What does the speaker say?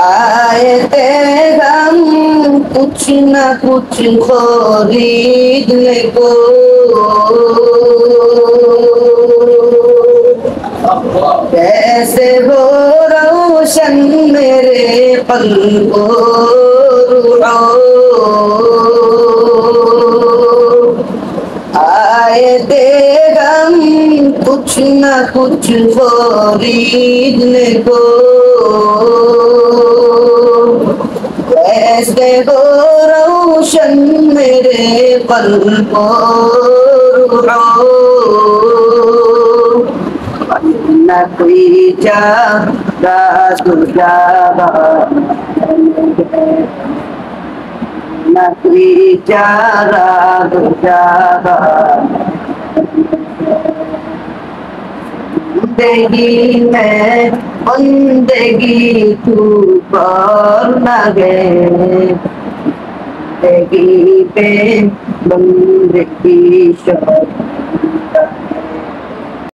आए थे हम कुछ न कुछ खरीदने को, कैसे हो रोशन मेरे पलकों आए थे हम कुछ न कुछ खरीदने को, कैसे हो रोशन मेरे पलकों न कोई चाहता तुझा न कोई चारा तुझा जिंदगी में बंदगी तू कर न गए जिंदगी पे बंदगी शौक